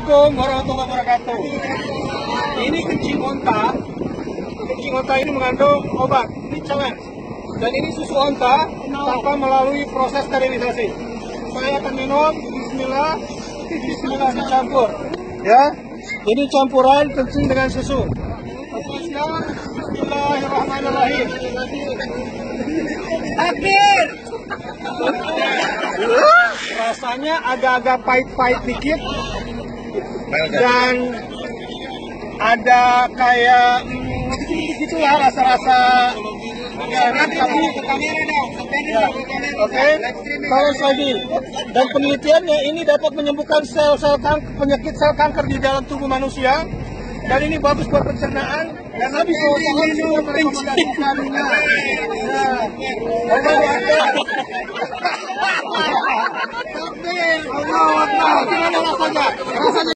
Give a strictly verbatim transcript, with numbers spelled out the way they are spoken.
Assalamualaikum warahmatullahi wabarakatuh. Ini kencing onta. Kencing onta ini mengandung obat, nitrogen. Dan ini susu onta tanpa melalui proses sterilisasi. Saya akan minum. Bismillah. Bismillah dicampur. Ya. Ini campuran kencing dengan susu. Bismillahirrahmanirrahim. Akhir. Rasanya agak-agak pahit-pahit dikit. Dan ada kayak hmm, gitu lah rasa-rasa enak tapi ya, oke okay. Terus lagi, dan penelitiannya ini dapat menyembuhkan sel-sel penyakit sel kanker di dalam tubuh manusia, dan ini bagus buat pencernaan dan Nabi shallallahu alaihi wasallam merekomendasikannya. Allah Akbar. Gimana rasanya? Rasanya